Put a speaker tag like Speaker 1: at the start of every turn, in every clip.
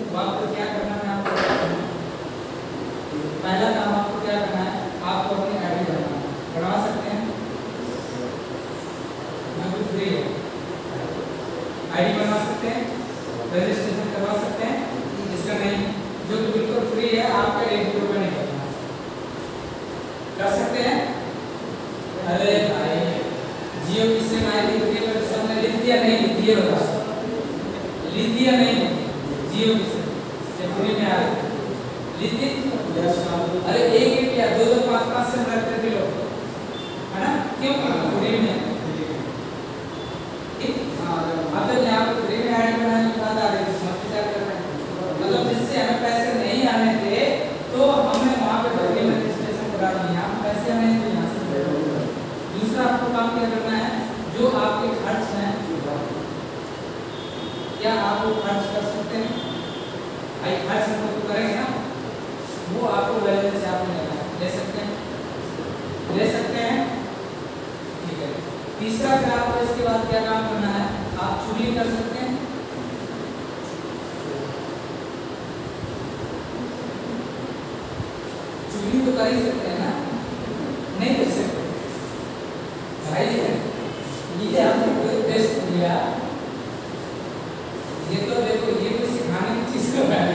Speaker 1: तो आपको क्या करना है, आपको पहला काम आपको क्या करना है, आपको अपनी आईडी बनवा सकते हैं, बिल्कुल फ्री है, आईडी बनवा सकते हैं, रजिस्ट्रेशन करवा सकते हैं, जिसका नहीं जो कि बिल्कुल फ्री है, आपका 1 रुपया नहीं करना, कर सकते हैं। अरे भाई जियो की सिम आईडी पर सबने लिख दिया, नहीं लिख दिया, बता लिख दिया नहीं, जियो की सिम ये फ्री में आ रही लिख दी। अरे एक या दो पाँच सिम रखते थे लोग, है ना, क्यों फ्री में, ठीक। अब जब यहाँ पर फ्री में आईडी बनाने की बात आ रही है, क्या कर रहे हैं, मतलब जिससे हमें पैसे नहीं आने थे तो हमें वहाँ पे फ्री में रजिस्ट्रेशन करा दिया, हम पैसे आने थे यहाँ से। दूसरा आपको काम क्या करना है, जो आपके खर्च हैं, क्या आप वो खर्च कर सकते हैं, भाई खर्च हम तो करेंगे ना, वो आपको बैलेंस से आपने लेना है, ले सकते हैं, ले सकते हैं, ठीक है। तीसरा फिर आपको इसके बाद क्या काम करना है, आप चुगली कर सकते हैं, चुगली तो कर ही सकते हैं ना, नहीं कर सकते भाई, ये आपने कोई टेस्ट दिया, ये तो देखो ये तो सिखाने की चीज तो है,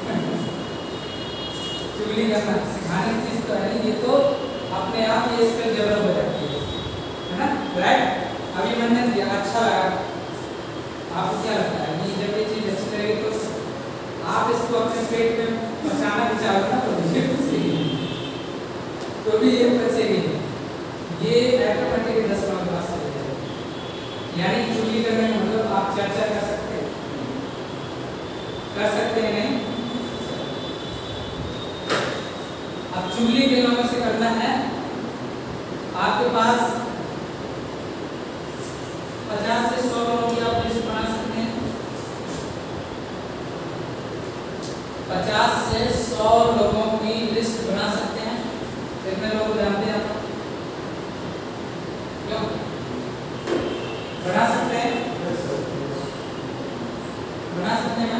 Speaker 1: चुगली करना सिखाने की चीज तो है, ये तो अपने आप ये स्किल डेवलप हो जाती है ना, राइट। अभी मैंने दिया, अच्छा लगा, आपको क्या लगता है, ये जब ये चीज अच्छी लगेगी तो आप इसको अपने पेट में पचाना भी चाहोगे ना, तो भी ये बचेगी, ये ऑटोमेटिक 10 नंबर पास हो जाएगा। यानी चुगली करने का मतलब आप चर्चा कर सकते हैं, नहीं। अब चुगली के लोगों से करना है, आपके पास 50 से 100 लोगों की आप लिस्ट बना सकते हैं, 50 से 100 लोगों की लिस्ट बना सकते हैं, कितने लोग जानते हैं आप, क्यों बना सकते हैं, बना सकते हैं,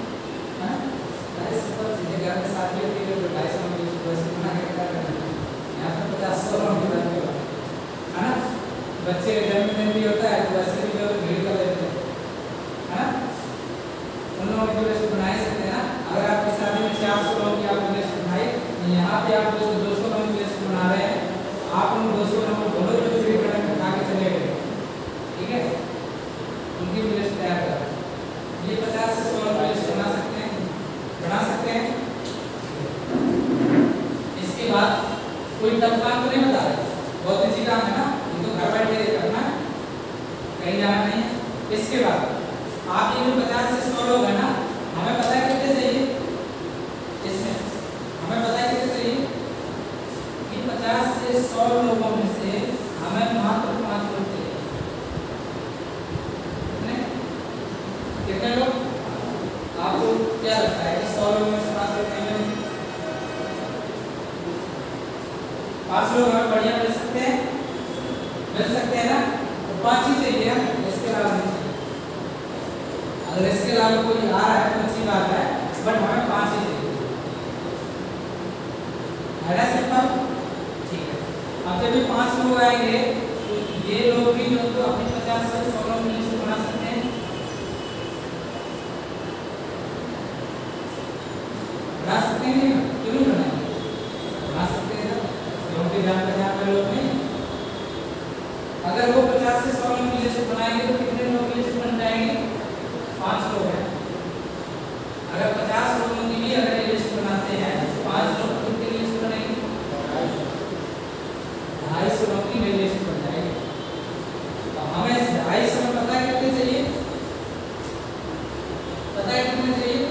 Speaker 1: घर में साथियों के लिए 250 में वैसे बना के क्या करना है, यहाँ पर 50-100 लोगों की बात है ना, बच्चे का जन्मदिन भी होता है तो वैसे भी लोग भीड़ कर लेते हैं, है ना, उन लोगों की लिस्ट बना ही सकते हैं ना। अगर आपकी शादी में 400 लोगों की आपने लिस्ट बनाई, यहाँ पे आप 200 लोगों की लिस्ट बना रहे हैं, आप उन 200 लोगों को बोलो जो फ्री प्रोडक्ट उठा के चले गए, ठीक है, उनकी भी लिस्ट तैयार करें, ये 50 से 100 की लिस्ट बना सकते हैं, बना सकते हैं। इसके बाद कोई टफ काम तो नहीं बता रहे, बहुत इजी काम है ना, ये तो घर बैठे करना है, कहीं जाना नहीं है। इसके बाद आप ये 50 से 100 लोग हैं ना, हमें पता है कितने चाहिए, इसमें हमें पता है कितने चाहिए कि 50 से 100 लोगों में से हमें मात्र 5 लोग चाहिए, कितने लोग, आपको क्या लगता है कि 100 लोगों में से 5 लोग नहीं, 5 लोग हमें बढ़िया मिल सकते हैं, ना, तो 5 ही चाहिए, इसके अलावा नहीं चाहिए। अगर इसके अलावा कोई आ रहा है तो अच्छी बात है, बट हमें 5 ही चाहिए, है ना सिंपल, ठीक है। अब जब ये 5 लोग आएंगे तो ये लोग भी जो तो अपनी 50 से 100 लोग की लिस्ट बना सकते हैं, बना सकते हैं, क्यों नहीं बनाएंगे, बना सकते हैं ना, क्योंकि जान पहचान में लोग नहीं। अगर वो 50 से 100 लोग की लिस्ट बनाएंगे तो कितने लोग की लिस्ट बन जाएंगे, 5 लोग हैं। अगर 50 लोगों की भी अगर ये लिस्ट बनाते हैं तो 5 लोग कितनी लिस्ट बनेगी, 250 लोगों की लिस्ट बन जाएगी। तो हमें 250 में पता है कितने चाहिए, पता है कितने चाहिए,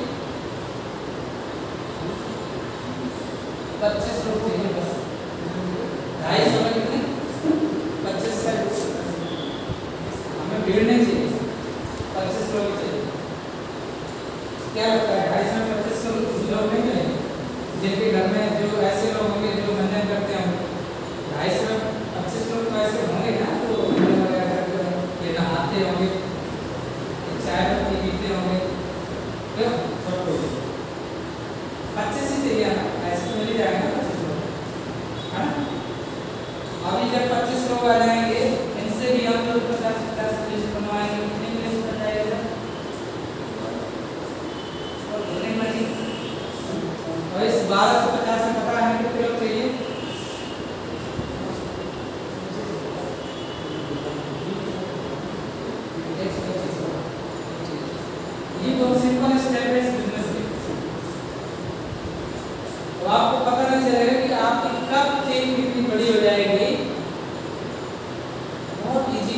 Speaker 1: 25 लोग चाहिए बस, 250 में कितने 25 से हमें भीड़ नहीं चाहिए, 25 लोग चाहिए। क्या लगता है 250 में 25 लोग नहीं मिलेंगे, जिनके घर में जो ऐसे लोग होंगे जो मंजन करते हैं, 250 में 25 लोग तो ऐसे होंगे ना, तो ये नहाते होंगे, चाय पत्ती पीते होंगे, सब कुछ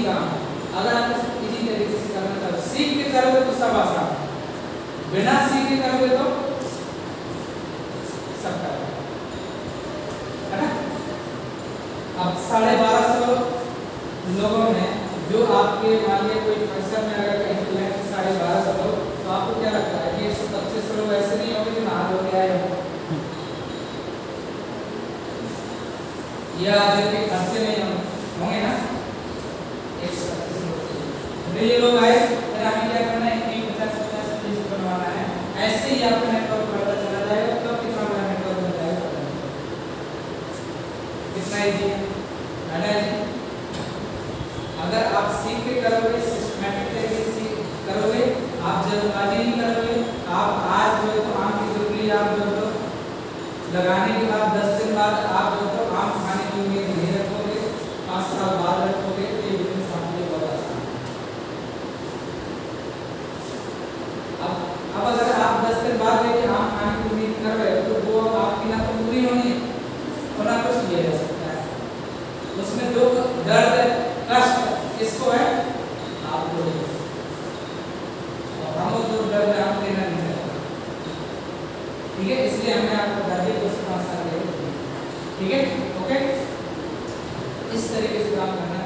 Speaker 1: काम है। अगर आप इसी तरीके से करना चाहो, सीख के करोगे तो सब आसान है, बिना सीख के करोगे तो सब करोगे, है ना। अब 1250 लोगों में जो आपके मान लीजिए कोई फंक्शन में अगर कहीं बुलाए 1250 लोग, तो आपको क्या लगता है कि 125 लोग ऐसे नहीं होंगे जो नहा धो के आए होंगे, या जिनके खर्चे नहीं होंगे ना, 125 लोग। ये लोग आए, फिर हमें क्या करना है कि 50-50 बनवाना है। ऐसे ही आपका नेटवर्क बढ़ता चला जाएगा, तब कितना बड़ा नेटवर्क बन जाएगा, कितना इजी है ना जी। अगर आप सीख के करोगे, सिस्टमैटिक तरीके से करोगे, आप जल्दबाजी नहीं करोगे, आप आज जो तो आम की जुगली आप जो तो लगाने के बाद 10 दिन बाद आप जो तो आम खाने की उम्मीद नहीं रखोगे, 5 साल बाद रखोगे, तो ये बिजनेस आपके लिए बहुत आसान है। अब अगर आप 10 दिन बाद देखिए आम खाने की उम्मीद कर रहे हो, तो वो आपकी ना तो पूरी होनी है और ना कुछ किया जा सकता है। उसमें जो दर्द कष्ट किसको है, आपको है, और हमको जो दर्द है हम देना नहीं चाहते, ठीक है। इसलिए हमने आपको बता दिया 205 साल के, ठीक है, ओके। इस तरीके से काम करना